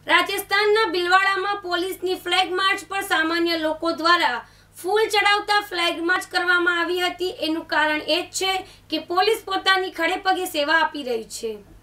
રાજસ્થાનના ભીલવાડામાં પોલીસની flag March પર સામાન્ય લોકો દ્વારા ફૂલ ચડાવતા ફ્લેગ માર્ચ કરવામાં આવી હતી। એનું કારણ એ જ છે કે પોલીસ પોતાની ખડે પગે સેવા આપી રહી છે।